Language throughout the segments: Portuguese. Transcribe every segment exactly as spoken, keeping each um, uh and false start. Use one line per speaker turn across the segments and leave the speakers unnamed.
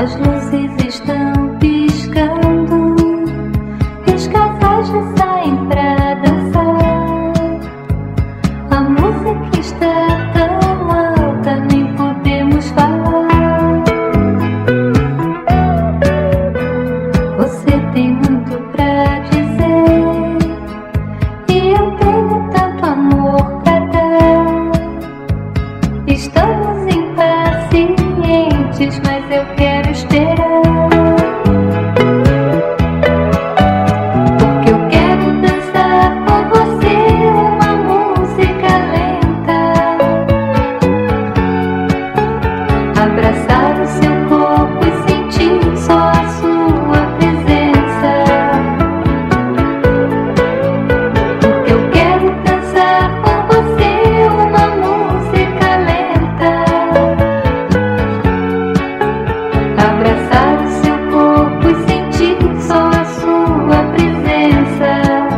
As luzes estão piscando e os casais já saem pra dançar. A música está tão alta, nem podemos falar. Você tem muito pra dizer e eu tenho tanto amor pra dar. Estamos impacientes, mas eu quero esperar. Porque eu quero dançar com você uma música lenta, abraçar o seu corpo e sentir só a sua presença. Porque eu quero dançar com você uma música lenta, abraçar o seu corpo e sentir só a sua presença.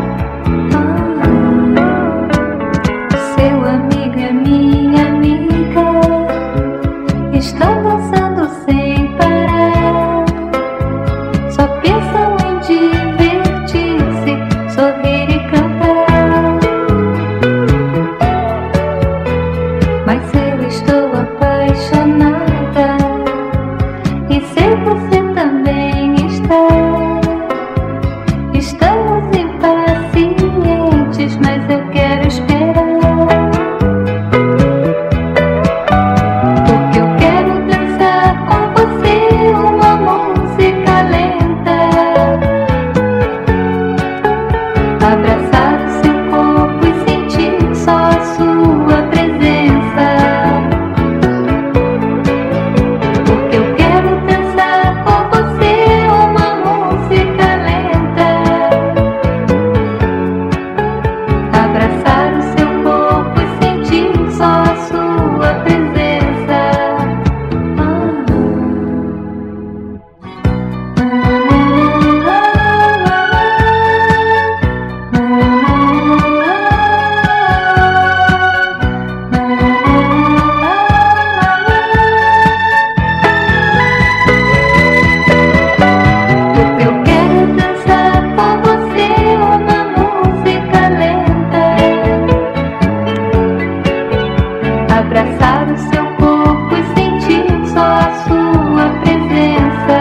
Ah, seu amigo e a minha amiga estão dançando sem parar. Só pensam em divertir-se, sorrir e cantar. Mas eu estou apaixonada e sei você também está. Estamos impacientes, mas eu quero esperar. Porque eu quero dançar com você uma música lenta, abraçar o seu corpo e sentir só a sua presença. Porque eu quero dançar com você uma música lenta, abraçar o seu corpo e sentir só a sua presença. Porque eu quero dançar com você uma música lenta, abraçar o seu corpo e sentir só a sua presença.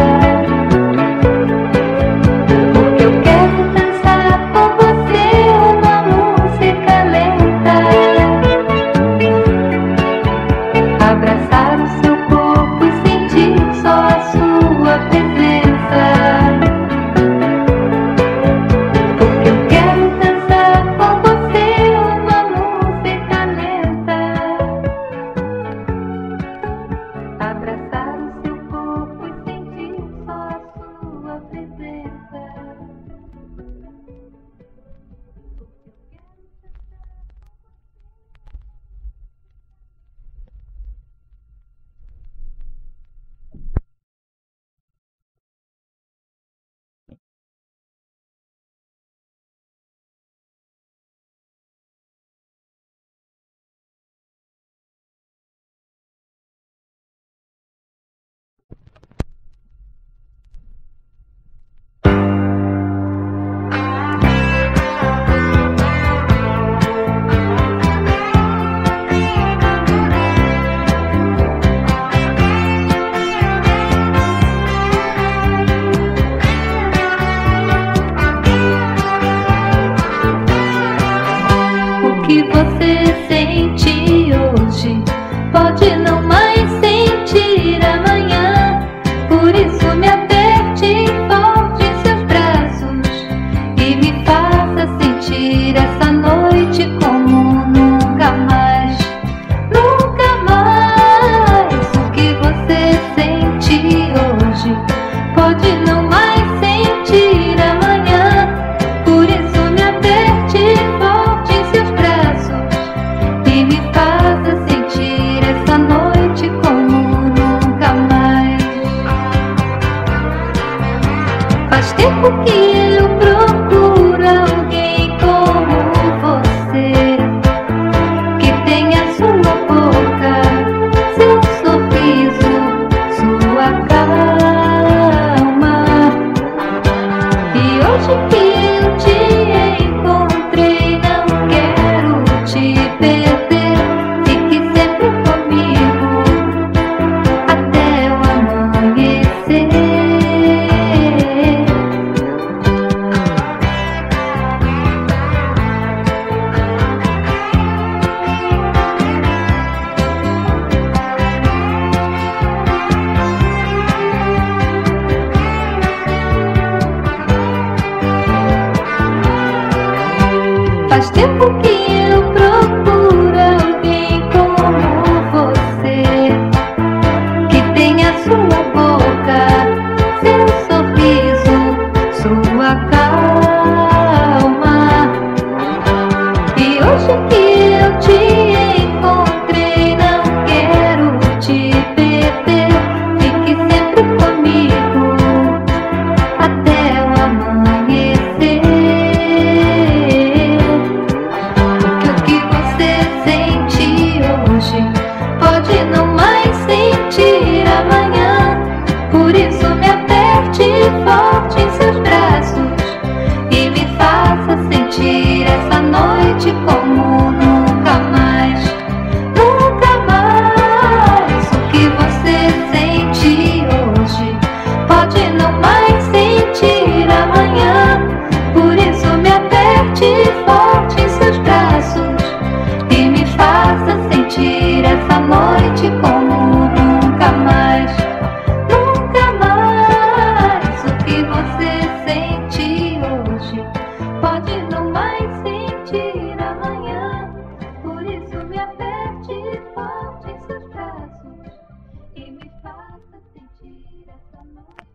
Porque eu quero dançar com você uma música lenta, abraçar o seu corpo e sentir só a sua presença. Porque eu quero dançar com você uma música lenta, abraçar o seu corpo e sentir só a sua presença. O que você sente hoje pode não mais sentir amanhã. Por isso me aperte forte em seus braços e me faça sentir essa noite como nunca mais, nunca mais. O que você sente hoje pode não mais sentir amanhã. Por isso me aperte forte em seus braços e me faça sentir essa noite como nunca mais. Faz tempo que eu procuro alguém como você, que tenha sua boca, seu sorriso, sua cara. Faz tempo que eu procuro alguém como você, que tenha sua boca, seu sorriso, sua calma. E hoje que eu te encontrei, não quero te perder. Fique sempre comigo até o amanhecer. Porque o que você sente hoje pode não mais sentir amanhã. Por isso me aperte forte em seus braços e me faça sentir essa noite como nunca mais, nunca mais. O que você sente hoje pode não mais sentir amanhã. Por isso me aperte forte em seus braços e me faça sentir essa noite como nunca mais, nunca mais. O que você sente hoje pode não mais sentir amanhã. Por isso me aperte forte em seus braços e me faça sentir essa noite.